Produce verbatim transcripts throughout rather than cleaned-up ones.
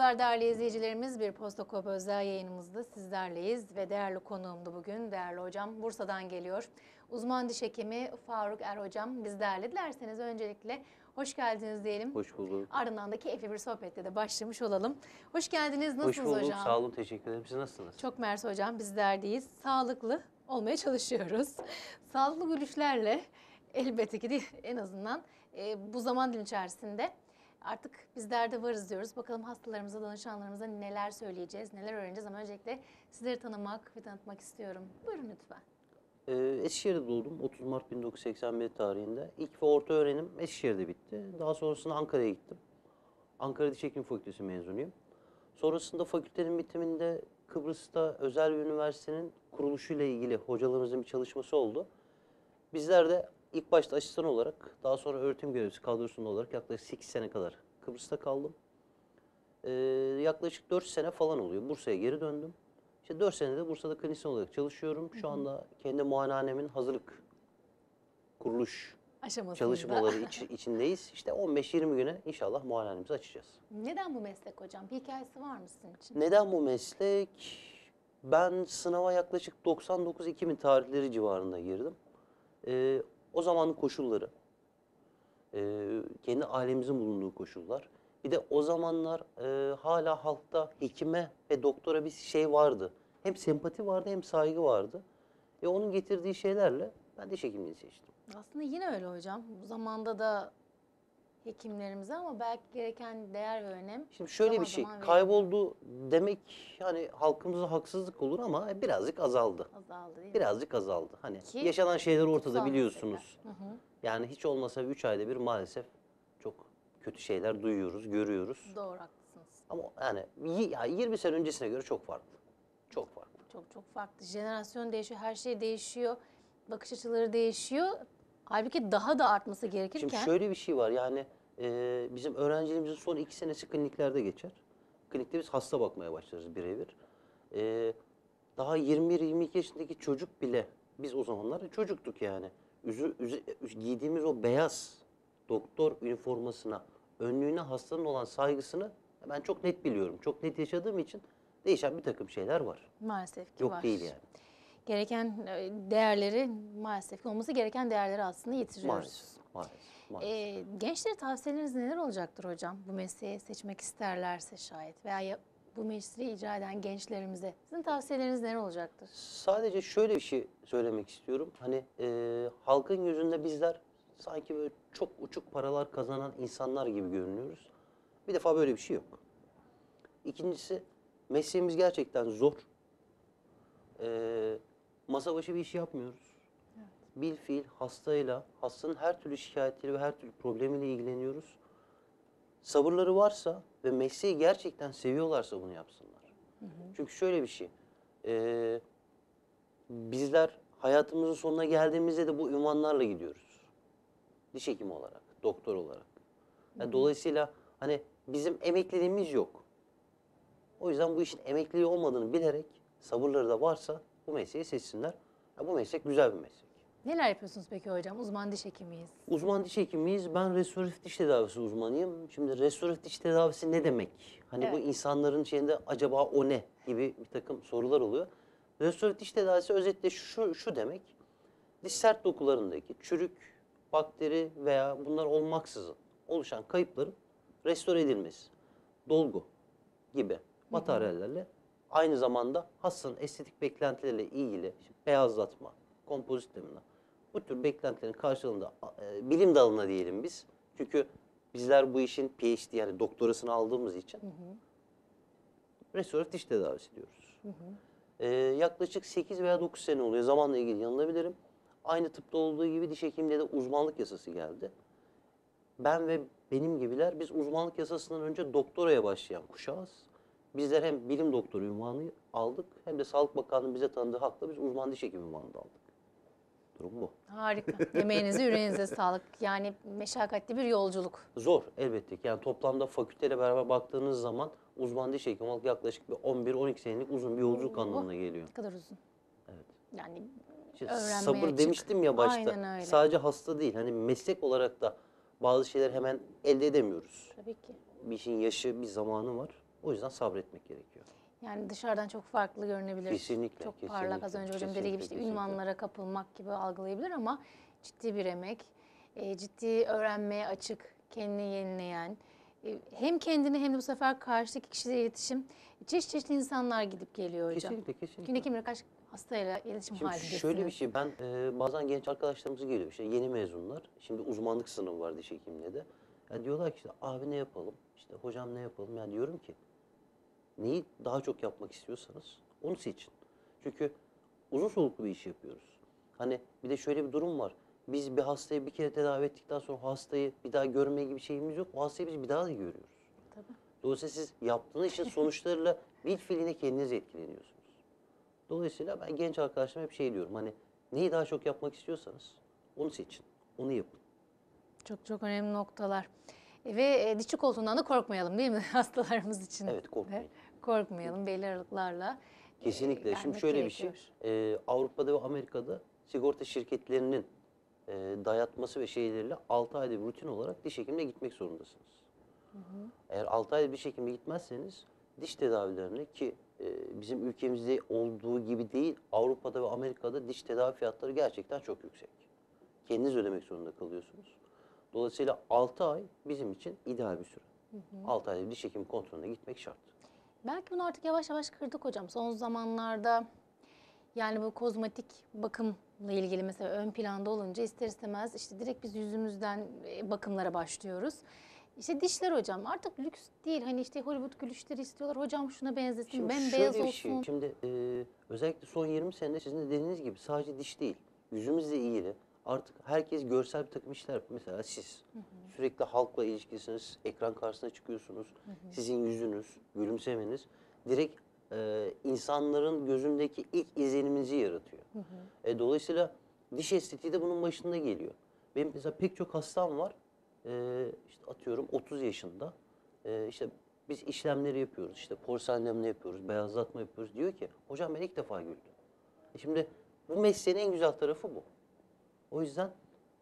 Merhabalar değerli izleyicilerimiz. Bir Postakop özel yayınımızda sizlerleyiz ve değerli konuğum da bugün değerli hocam Bursa'dan geliyor. Uzman diş hekimi Faruk Er hocam bizlerle. Dilerseniz öncelikle hoş geldiniz diyelim. Hoş bulduk. Ardından da keyifli bir sohbette de başlamış olalım. Hoş geldiniz. Nasılsınız Hoş bulduk. hocam? Sağ olun. Teşekkür ederim. Siz nasılsınız? Çok mersi hocam. Bizlerdeyiz. Sağlıklı olmaya çalışıyoruz. Sağlıklı gülüşlerle elbette ki de en azından e, bu zaman dilimi içerisinde artık bizler de varız diyoruz. Bakalım hastalarımıza, danışanlarımıza neler söyleyeceğiz, neler öğreneceğiz ama öncelikle sizleri tanımak ve tanıtmak istiyorum. Buyurun lütfen. Ee, Eskişehir'de doğdum. otuz Mart bin dokuz yüz seksen bir tarihinde. İlk ve orta öğrenim Eskişehir'de bitti. Daha sonrasında Ankara'ya gittim. Ankara Diş Hekimliği Fakültesi mezunuyum. Sonrasında fakültenin bitiminde Kıbrıs'ta özel bir üniversitenin kuruluşuyla ilgili hocalarımızın bir çalışması oldu. Bizler de ilk başta asistan olarak, daha sonra öğretim görevlisi kadrosunda olarak yaklaşık sekiz sene kadar Kıbrıs'ta kaldım. Ee, yaklaşık dört sene falan oluyor. Bursa'ya geri döndüm. İşte dört senede Bursa'da klinisyen olarak çalışıyorum. Şu anda kendi muayenehanemin hazırlık kuruluş Aşamasında. çalışmaları iç, içindeyiz. İşte on beş yirmi güne inşallah muayenehanemizi açacağız. Neden bu meslek hocam? Bir hikayesi var mı sizin için? Neden bu meslek? Ben sınava yaklaşık doksan dokuz iki bin tarihleri civarında girdim. Ee, o zamanın koşulları, e, kendi ailemizin bulunduğu koşullar. Bir de o zamanlar e, hala halkta hekime ve doktora bir şey vardı. Hem sempati vardı hem saygı vardı. Ve onun getirdiği şeylerle ben diş hekimliğini seçtim. Aslında yine öyle hocam. Bu zamanda da hekimlerimize ama belki gereken değer ve önem Şimdi şöyle zaman bir şey, zaman verilmiyor. kayboldu demek hani halkımıza haksızlık olur ama birazcık azaldı. Azaldı değil mi? Birazcık azaldı. Hani Ki yaşanan şeyler ortada kutsal biliyorsunuz. meslekler. Hı hı. Yani hiç olmasa üç ayda bir maalesef çok kötü şeyler duyuyoruz, görüyoruz. Doğru haklısınız. Ama yani y- ya yirmi sene öncesine göre çok farklı. Çok farklı. Çok çok farklı. Jenerasyon değişiyor, her şey değişiyor. Bakış açıları değişiyor. Halbuki daha da artması gerekirken. Şimdi şöyle bir şey var yani e, bizim öğrenciliğimizin son iki senesi kliniklerde geçer. Klinikte biz hasta bakmaya başlarız birebir. E, daha yirmi bir yirmi iki yaşındaki çocuk bile biz o zamanlar çocuktuk yani. Üzü, üzü, giydiğimiz o beyaz doktor üniformasına, önlüğüne hastanın olan saygısını ben çok net biliyorum. Çok net yaşadığım için değişen bir takım şeyler var. Maalesef ki Yok var. değil yani. Gereken e, değerleri maalesef ki olması gereken değerleri aslında yitiriyoruz. Maalesef. Maalesef. maalesef. Ee, gençlere tavsiyeleriniz neler olacaktır hocam? Bu mesleği seçmek isterlerse şayet veya ya- bu mesleği icra eden gençlerimize sizin tavsiyeleriniz neler olacaktır? Sadece şöyle bir şey söylemek istiyorum. Hani e, halkın gözünde bizler sanki böyle çok uçuk paralar kazanan insanlar gibi görünüyoruz. Bir defa böyle bir şey yok. İkincisi mesleğimiz gerçekten zor. E, masa başı bir iş yapmıyoruz. Bilfiil hastayla, hastanın her türlü şikayetiyle ve her türlü problemiyle ilgileniyoruz. Sabırları varsa ve mesleği gerçekten seviyorlarsa bunu yapsınlar. Çünkü şöyle bir şey, e, bizler hayatımızın sonuna geldiğimizde de bu ünvanlarla gidiyoruz. Diş hekimi olarak, doktor olarak. Yani dolayısıyla hani bizim emekliliğimiz yok. O yüzden bu işin emekliliği olmadığını bilerek sabırları da varsa bu mesleği seçsinler. Ya bu meslek güzel bir meslek. Neler yapıyorsunuz peki hocam? Uzman diş hekimiyiz. Uzman diş hekimiyiz. Ben restoratif diş tedavisi uzmanıyım. Şimdi restoratif diş tedavisi ne demek? Hani bu Evet. insanların şeyinde acaba o ne gibi bir takım sorular oluyor. Restoratif diş tedavisi özetle şu, şu demek. Diş sert dokularındaki çürük, bakteri veya bunlar olmaksızın oluşan kayıpların restore edilmesi. Dolgu gibi materyallerle aynı zamanda hastanın estetik beklentileriyle ilgili işte beyazlatma, kompozit lamina, bu tür beklentilerin karşılığında e, bilim dalına diyelim biz. Çünkü bizler bu işin P H D yani doktorasını aldığımız için restoratif diş tedavisi diyoruz. Hı hı. E, yaklaşık sekiz veya dokuz sene oluyor. Zamanla ilgili yanılabilirim. Aynı tıpta olduğu gibi diş hekimliğinde de uzmanlık yasası geldi. Ben ve benim gibiler biz uzmanlık yasasından önce doktoraya başlayan kuşağız. Bizler hem bilim doktoru ünvanı aldık hem de Sağlık Bakanlığı'nın bize tanıdığı hakla biz uzman diş hekimi ünvanı da aldık. Durum bu. Harika. Emeğinize, yüreğinize sağlık. Yani meşakkatli bir yolculuk. Zor elbette ki. Yani toplamda fakülteyle beraber baktığınız zaman uzman diş hekimi olmak yaklaşık bir on bir on iki senelik uzun bir yolculuk Oo, anlamına geliyor. Ne kadar uzun. Evet. Yani İşte öğrenmeye sabır açık. demiştim ya başta. Aynen öyle. Sadece hasta değil. Hani meslek olarak da bazı şeyler hemen elde edemiyoruz. Tabii ki. Bir işin yaşı, bir zamanı var. O yüzden sabretmek gerekiyor. Yani dışarıdan çok farklı görünebilir. Kesinlikle, Çok kesinlikle, parlak, az önce hocam dediği gibi işte kesinlikle, kesinlikle. ünvanlara kapılmak gibi algılayabilir ama ciddi bir emek, e, ciddi öğrenmeye açık, kendini yenileyen, e, hem kendini hem de bu sefer karşıdaki kişiyle iletişim, çeşit çeşitli insanlar gidip geliyor hocam. Kesinlikle, kesinlikle. Günde kim bilir kaç hastayla iletişim Şimdi halindesiniz. şöyle bir şey, ben e, bazen genç arkadaşlarımız geliyor, işte yeni mezunlar, şimdi uzmanlık sınavı var diş hekimliğinde de. Ya diyorlar ki işte abi ne yapalım, işte hocam ne yapalım, ya diyorum ki neyi daha çok yapmak istiyorsanız onu seçin. Çünkü uzun soluklu bir iş yapıyoruz. Hani bir de şöyle bir durum var, biz bir hastayı bir kere tedavi ettikten sonra o hastayı bir daha görme gibi şeyimiz yok, o hastayı biz bir daha da görüyoruz. Tabii. Dolayısıyla siz yaptığınız işin sonuçlarıyla bil fiiline kendiniz etkileniyorsunuz. Dolayısıyla ben genç arkadaşlarıma hep şey diyorum, hani neyi daha çok yapmak istiyorsanız onu seçin, onu yapın. Çok çok önemli noktalar. E, ve e, dişçi koltuğundan da korkmayalım değil mi hastalarımız için? Evet, korkmayın. De korkmayalım belli aralıklarla. e, Kesinlikle. Şimdi vermek şöyle bir şey, gerekiyor. e, Avrupa'da ve Amerika'da sigorta şirketlerinin e, dayatması ve şeyleriyle altı ayda bir rutin olarak diş hekimine gitmek zorundasınız. Eğer altı ayda diş hekimine gitmezseniz diş tedavilerini ki e, bizim ülkemizde olduğu gibi değil, Avrupa'da ve Amerika'da diş tedavi fiyatları gerçekten çok yüksek. Kendiniz ödemek zorunda kalıyorsunuz. Dolayısıyla altı ay bizim için ideal bir süre. altı ayda bir diş hekimi kontrolüne gitmek şart. Belki bunu artık yavaş yavaş kırdık hocam. Son zamanlarda yani bu kozmetik bakımla ilgili mesela ön planda olunca ister istemez işte direkt biz yüzümüzden e, bakımlara başlıyoruz. İşte dişler hocam artık lüks değil. Hani işte Hollywood gülüşleri istiyorlar. Hocam şuna benzesin, Şimdi bembeyaz şöyle bir olsun. şey, şimdi e, özellikle son yirmi senede sizin de dediğiniz gibi sadece diş değil, yüzümüzle ilgili artık herkes görsel bir takım işler yapıyor. Mesela siz sürekli halkla ilişkisiniz, ekran karşısına çıkıyorsunuz, sizin yüzünüz, gülümsemeniz direkt e, insanların gözündeki ilk izleniminizi yaratıyor. E, dolayısıyla diş estetiği de bunun başında geliyor. Benim mesela pek çok hastam var, e, işte atıyorum otuz yaşında, e, işte biz işlemleri yapıyoruz, işte porselenleme yapıyoruz, beyazlatma yapıyoruz. Diyor ki, hocam ben ilk defa güldüm. E şimdi bu mesleğin en güzel tarafı bu. O yüzden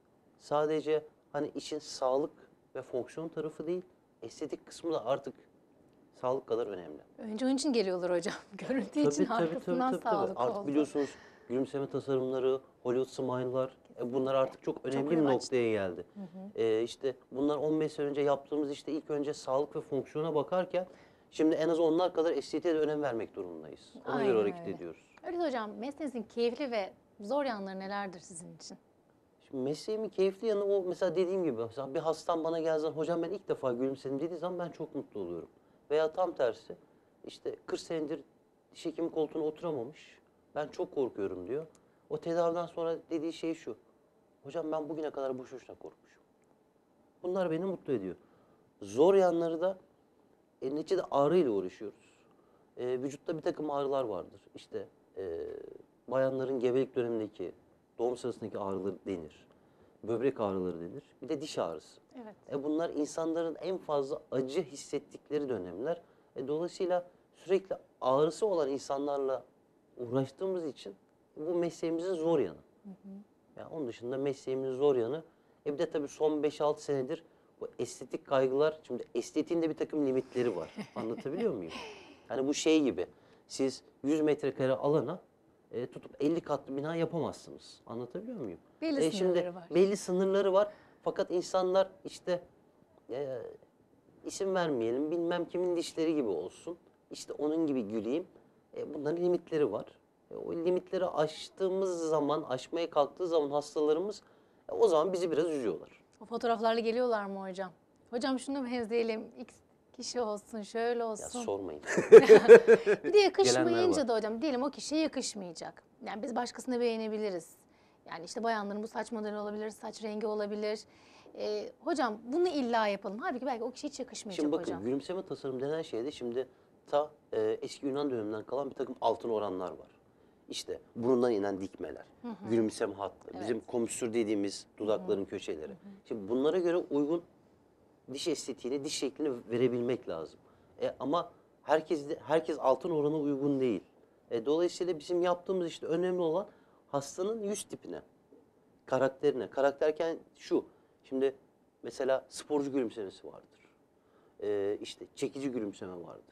sadece hani işin sağlık ve fonksiyon tarafı değil, estetik kısmı da artık sağlık kadar önemli. Önce onun için geliyorlar hocam. Görüntü için Tabii tabii tabii arkasından tabii. tabii. sağlık Artık oldu. biliyorsunuz gülümseme tasarımları, Hollywood smile'lar, e, bunlar artık çok önemli bir revaçta. noktaya geldi. E, işte bunlar on beş sene önce yaptığımız işte ilk önce sağlık ve fonksiyona bakarken şimdi en az onlar kadar estetiğe de önem vermek durumundayız. Ona Aynen göre hareket öyle. ediyoruz. Öyle hocam mesleğinizin keyifli ve zor yanları nelerdir sizin için? Şimdi mesleğimin keyifli yanı o, mesela dediğim gibi mesela bir hastam bana geldiği zaman hocam ben ilk defa gülümsedim dediği zaman ben çok mutlu oluyorum. Veya tam tersi işte kırk senedir diş hekimi koltuğuna oturamamış, ben çok korkuyorum diyor. O tedaviden sonra dediği şey şu: hocam ben bugüne kadar boşu boşuna korkmuşum. Bunlar beni mutlu ediyor. Zor yanları da e, neticede ağrıyla uğraşıyoruz. E, vücutta bir takım ağrılar vardır. İşte e, bayanların gebelik dönemindeki, doğum sırasındaki ağrıları denir. Böbrek ağrıları denir. Bir de diş ağrısı. Evet. E, bunlar insanların en fazla acı hissettikleri dönemler. E, dolayısıyla sürekli ağrısı olan insanlarla uğraştığımız için bu mesleğimizin zor yanı. Hı hı. Yani onun dışında mesleğimizin zor yanı. E bir de tabii son beş altı senedir bu estetik kaygılar, şimdi estetiğin de bir takım limitleri var. Anlatabiliyor muyum? Hani bu şey gibi, siz yüz metrekare alana e, tutup elli katlı bina yapamazsınız. Anlatabiliyor muyum? Belli E, sınırları şimdi var. belli sınırları var. Fakat insanlar işte e, isim vermeyelim, bilmem kimin dişleri gibi olsun, İşte onun gibi güleyim. E, bunların limitleri var. E, o limitleri aştığımız zaman, aşmaya kalktığı zaman hastalarımız e, o zaman bizi biraz üzüyorlar. O fotoğraflarla geliyorlar mı hocam? Hocam şunu benzeyelim, X kişi olsun, şöyle Ya olsun. sormayın. Bir de yakışmayınca Gelenler var. da hocam diyelim o kişiye yakışmayacak. Yani biz başkasını beğenebiliriz. Yani işte bayanların bu saç modeli olabilir, saç rengi olabilir. Ee, hocam bunu illa yapalım. Halbuki belki o kişiye hiç yakışmayacak Şimdi bakın, hocam. gülümseme tasarım denen şeyde şimdi ta e, eski Yunan döneminden kalan bir takım altın oranlar var. İşte burundan inen dikmeler, gülümseme hattı, Evet. bizim komüsür dediğimiz dudakların köşeleri. Şimdi bunlara göre uygun diş estetiğini, diş şeklini verebilmek lazım. E, ama herkes de, herkes altın orana uygun değil. E, dolayısıyla bizim yaptığımız işte önemli olan hastanın yüz tipine, karakterine. Karakterken şu, şimdi mesela sporcu gülümsemesi vardır. E, işte çekici gülümseme vardır.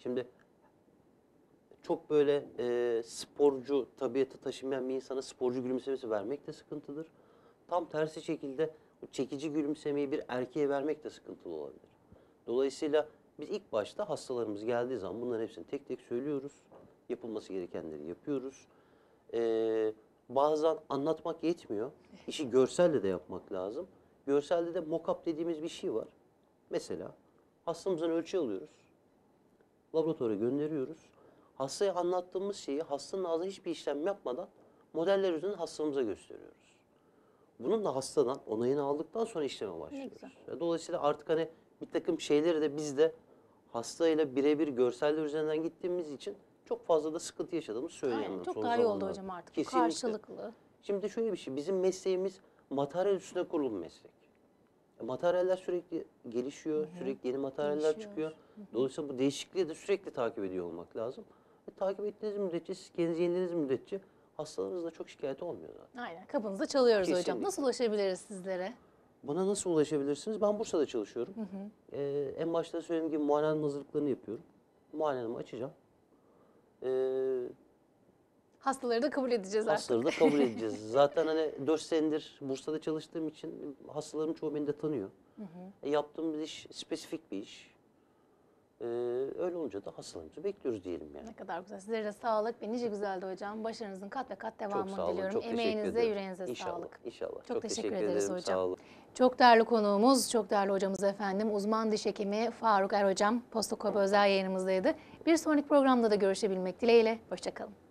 Şimdi çok böyle e, sporcu tabiatı taşımayan bir insana sporcu gülümsemesi vermek de sıkıntıdır. Tam tersi şekilde o çekici gülümsemeyi bir erkeğe vermek de sıkıntılı olabilir. Dolayısıyla biz ilk başta hastalarımız geldiği zaman bunların hepsini tek tek söylüyoruz. Yapılması gerekenleri yapıyoruz. Ee, bazen anlatmak yetmiyor. İşi görselle de yapmak lazım. Görselde de mock-up dediğimiz bir şey var. Mesela hastamızdan ölçü alıyoruz. Laboratuvara gönderiyoruz. Hastaya anlattığımız şeyi hastanın ağzına hiçbir işlem yapmadan modeller üzerinden hastamıza gösteriyoruz. Bununla hastadan onayını aldıktan sonra işleme başlıyoruz. güzel. Dolayısıyla artık hani bir takım şeyleri de biz de hastayla birebir görseller üzerinden gittiğimiz için çok fazla da sıkıntı yaşadığımız söyleyemem. Aynen, çok son daha iyi oldu zamanlarda. hocam artık. Bu Kesinlikle. karşılıklı. Şimdi şöyle bir şey, bizim mesleğimiz materyal üstüne kurulu bir meslek. E, Materyaller sürekli gelişiyor, sürekli yeni materyaller Değişiyor. çıkıyor. Dolayısıyla bu değişikliği de sürekli takip ediyor olmak lazım. E, takip ettiğiniz müddetçe, siz kendinizi yenilediğiniz müddetçe hastalarınızda çok şikayet olmuyor zaten. Aynen. Kapınızda çalıyoruz hocam. Kesinlikle. Nasıl ulaşabiliriz sizlere? Bana nasıl ulaşabilirsiniz? Ben Bursa'da çalışıyorum. Ee, en başta söylediğim gibi muayenehanım hazırlıklarını yapıyorum. Muayenehanımı açacağım. Ee, Hastaları da kabul edeceğiz artık. hastaları da kabul edeceğiz. Zaten hani dört senedir Bursa'da çalıştığım için hastalarım çoğu beni de tanıyor. E, yaptığımız iş spesifik bir iş. Ee, öyle olunca da hastalarımızı bekliyoruz diyelim yani. Ne kadar güzel. Sizlere de sağlık ve nice güzeldi hocam. Başarınızın kat ve kat Çok devamını sağ olun, diliyorum. çok teşekkür Emeğinize, ederim. yüreğinize İnşallah, sağlık. İnşallah. Çok, teşekkür, teşekkür ederiz ederim, hocam. sağ olun. Çok değerli konuğumuz, çok değerli hocamız efendim. Uzman diş hekimi Faruk Er hocam. Postokop özel yayınımızdaydı. Bir sonraki programda da görüşebilmek dileğiyle. Hoşçakalın.